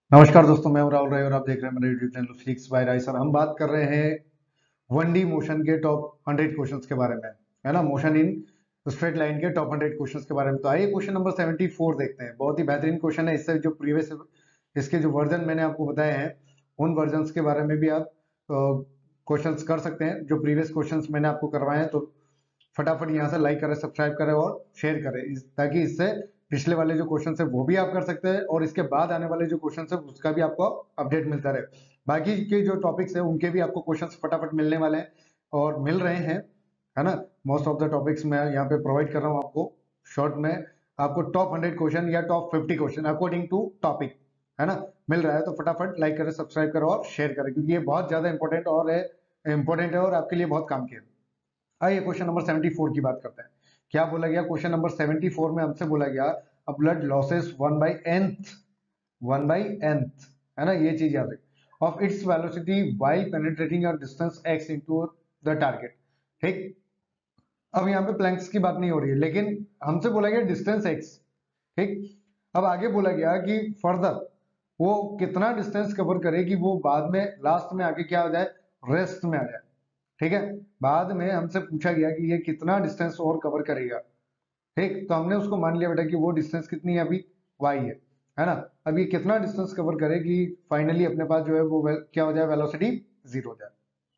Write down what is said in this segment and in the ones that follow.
नमस्कार दोस्तों, मैं हूं राहुल राय और आप देख रहे हैं मेरा YouTube channel physics by Rai. Sir, हम बात कर रहे हैं 1D मोशन के टॉप 100 क्वेश्चंस के बारे में, है ना। मोशन इन स्ट्रेट लाइन के टॉप 100 क्वेश्चंस के बारे में। तो आइए क्वेश्चन नंबर 74 देखते हैं। बहुत ही बेहतरीन क्वेश्चन है। इससे जो प्रीवियस इसके जो वर्जन मैंने आपको बताए हैं उन वर्जन के बारे में भी आप क्वेश्चंस कर सकते हैं। जो प्रीवियस क्वेश्चंस मैंने आपको करवाए हैं, तो फटाफट यहाँ से लाइक करें, सब्सक्राइब करें और शेयर करें, ताकि इससे पिछले वाले जो क्वेश्चन है वो भी आप कर सकते हैं और इसके बाद आने वाले जो क्वेश्चन है उसका भी आपको अपडेट मिलता रहे। बाकी के जो टॉपिक्स है उनके भी आपको क्वेश्चन फटाफट मिलने वाले हैं और मिल रहे हैं, है ना। मोस्ट ऑफ द टॉपिक्स मैं यहाँ पे प्रोवाइड कर रहा हूँ आपको शॉर्ट में। आपको टॉप 100 क्वेश्चन या top 50 question according to topic, है ना, मिल रहा है। तो फटाफट लाइक करें, सब्सक्राइब करें और शेयर करें, क्योंकि ये बहुत ज्यादा इंपॉर्टेंट है और आपके लिए बहुत काम की है। आइए क्वेश्चन नंबर 74 की बात करते हैं। क्या बोला गया क्वेश्चन नंबर 74 में? हमसे बोला गया अ ब्लड लॉसेस 1/nth, है ना, ये चीज याद रखिए, of its velocity while penetrating a distance x into the target. ठीक, अब यहाँ पे प्लैंक्स की बात नहीं हो रही है, लेकिन हमसे बोला गया डिस्टेंस x। ठीक, अब आगे बोला गया कि फर्दर वो कितना डिस्टेंस कवर करे कि वो बाद में लास्ट में आगे क्या हो जाए, रेस्ट में आ जाए। ठीक है, बाद में हमसे पूछा गया कि ये कितना डिस्टेंस और कवर करेगा। ठीक, तो हमने उसको मान लिया बेटा कि वो डिस्टेंस कितनी है, अभी y है ना। अब ये कितना डिस्टेंस कवर करे कि फाइनली अपने पास जो है वो क्या हो जाए, वेलोसिटी 0 हो जाए।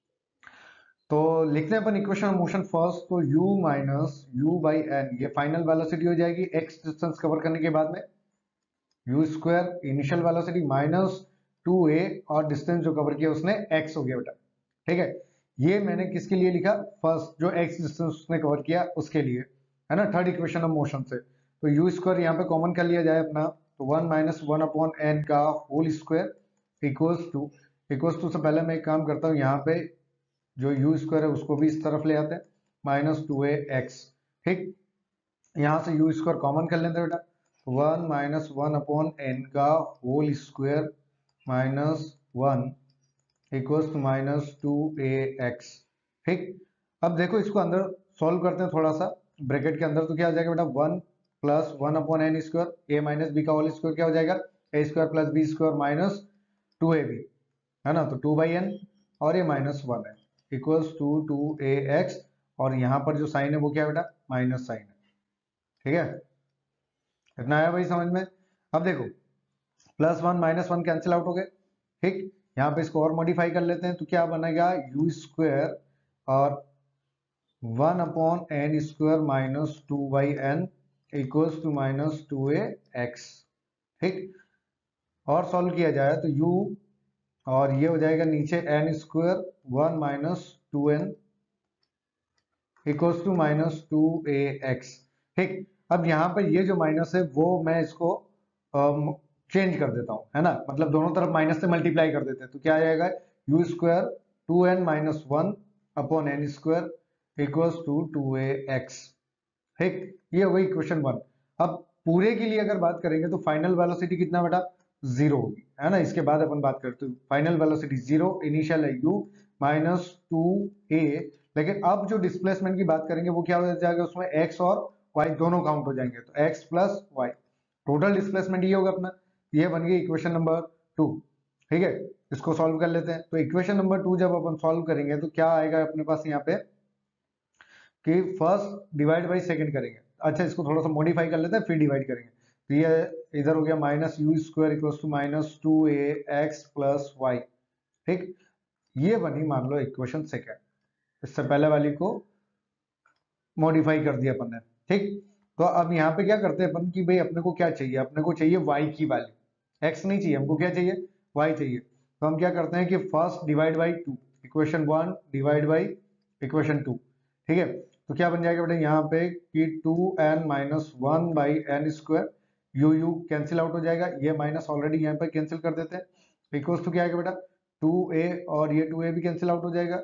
तो लिखते हैं अपन इक्वेशन ऑफ मोशन फर्स्ट। तो u minus u by n, ये फाइनल वेलोसिटी हो जाएगी x डिस्टेंस कवर करने के बाद में, u square initial velocity minus 2a और डिस्टेंस जो कवर किया उसने x हो गया बेटा। ठीक है, ये मैंने किसके लिए लिखा, फर्स्ट जो x डिस्टेंस उसने कवर किया उसके लिए, है ना, थर्ड इक्वेशन ऑफ मोशन से। तो यू स्क्वायर यहाँ पे कॉमन कर लिया जाए अपना, तो 1 माइनस 1 अपॉन एन का होल स्क्वायर इक्वल्स टू से पहले मैं एक काम करता हूँ, यहाँ पे जो यू स्क्वायर है उसको भी इस तरफ ले आते हैं, -2ax। ठीक, यहाँ से यू स्क्वायर कॉमन कर लेते हैं बेटा, 1 माइनस 1 अपॉन एन का whole square -1 equals to -2ax। ठीक, अब देखो इसको अंदर सॉल्व करते हैं थोड़ा सा, ब्रैकेट के अंदर तो क्या हो जाएगा बेटा, 1 plus 1 upon n square, a minus b का होल स्क्वायर क्या हो जाएगा, a square plus b square minus 2ab, है ना। तो 2/n और ये -1 है, इक्वल्स टू 2ax, और यहाँ पर जो साइन है वो क्या है बेटा, माइनस साइन है। ठीक है, इतना आया भाई समझ में। अब देखो +1 -1 कैंसिल आउट हो गए। ठीक, यहाँ पे इसको और मॉडिफाई कर लेते हैं, तो क्या बनेगा, यू स्क्वायर और 1 upon n square minus 2/n equals to -2ax। ठीक, और सॉल्व किया जाए तो u और ये हो जाएगा नीचे n square 1 minus 2n equals to -2ax। ठीक, अब यहाँ पर ये जो माइनस है वो मैं इसको चेंज कर देता हूँ, है ना, मतलब दोनों तरफ माइनस से मल्टीप्लाई कर देते हैं, तो क्या आ जाएगा, u square 2n minus 1 upon n square equals to 2ax। ठीक, ये हो गई इक्वेशन 1। अब पूरे के लिए अगर बात करेंगे तो फाइनल वेलोसिटी कितना बेटा, 0 होगी, है ना। इसके बाद अपन बात करते हैं फाइनल वेलोसिटी 0, इनिशियल है u -2a, लेकिन अब जो डिस्प्लेसमेंट की बात करेंगे वो क्या हो जाएगा, उसमें x और y दोनों काउंट हो जाएंगे, तो x plus y, total displacement ये होगा अपना। ये बन गई इक्वेशन नंबर 2। ठीक है, इसको सॉल्व कर लेते हैं। तो इक्वेशन नंबर 2 जब अपन सॉल्व करेंगे तो क्या आएगा अपने पास यहाँ पे, कि फर्स्ट डिवाइड बाई सेकंड करेंगे। अच्छा, इसको थोड़ा सा मॉडिफाई कर लेते हैं फिर डिवाइड करेंगे। तो ये इधर हो गया minus u square equals to -2ax plus y. ठीक, ये बनी मान लो इक्वेशन सेकंड। इससे पहले वाली को मॉडिफाई कर दिया अपन ने। ठीक, तो अब यहाँ पे क्या करते हैं अपन कि भाई अपने को क्या चाहिए, अपने को चाहिए y की वैल्यू, x नहीं चाहिए हमको, क्या चाहिए, y चाहिए। तो हम क्या करते हैं कि first divide by 2, equation 1 divide by equation 2। ठीक है, तो क्या बन जाएगा बेटा यहाँ पे कि 2n minus 1 by n square, u cancel out हो जाएगा, ये माइनस ऑलरेडी यहाँ पे कैंसिल कर देते हैं, इक्वल्स टू क्या आएगा बेटा 2a, और ये 2a भी कैंसिल आउट हो जाएगा।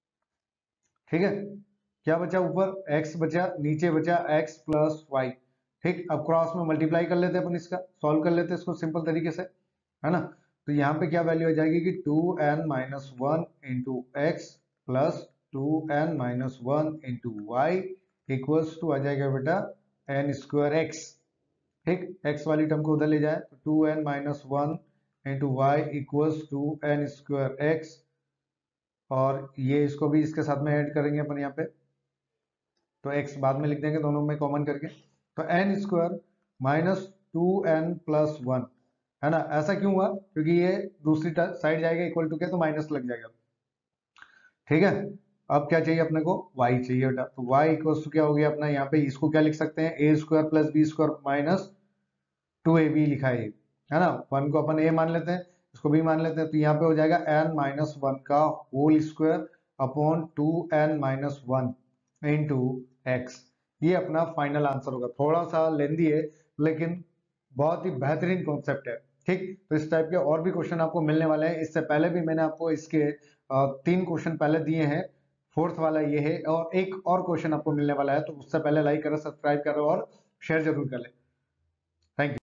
ठीक है, क्या बचा ऊपर, x बचा, नीचे बचा x प्लस वाई। ठीक, अब क्रॉस में मल्टीप्लाई कर लेते हैं अपन, इसका सॉल्व कर लेते हैं इसको सिंपल तरीके से, है ना। तो यहाँ पे क्या वैल्यू आ जाएगी कि 2n minus 1 into x plus 2n minus 1 into y equals to आ जाएगा बेटा n स्क्वायर एक्स। ठीक, x वाली टर्म को उधर ले जाए तो 2n minus 1 into y equals to n square x, और ये इसको भी इसके साथ में ऐड करेंगे अपन यहाँ पे, तो x बाद में लिख देंगे दोनों में कॉमन करके, तो एन स्क्वायर माइनस 2n+1, है ना। ऐसा क्यों हुआ, क्योंकि ये दूसरी साइड जाएगा इक्वल टू के, तो माइनस लग जाएगा, ठीक है। अब क्या चाहिए अपने को, y चाहिए बेटा, तो y इक्वल टू क्या हो गया अपना, यहाँ पे इसको क्या लिख सकते हैं, a square plus b square minus 2ab लिखा है ना। 1 को अपन a मान लेते हैं, इसको भी मान लेते हैं, तो यहाँ पे हो जाएगा n-1 का whole square upon 2n-1 into x. ये अपना फाइनल आंसर होगा। थोड़ा सा लेंदी है लेकिन बहुत ही बेहतरीन कॉन्सेप्ट है, ठीक। तो इस टाइप के और भी क्वेश्चन आपको मिलने वाले हैं। इससे पहले भी मैंने आपको इसके 3 क्वेश्चन पहले दिए हैं, फोर्थ वाला ये है, और एक और क्वेश्चन आपको मिलने वाला है। तो उससे पहले लाइक करें, सब्सक्राइब करें और शेयर जरूर करें। Thank you.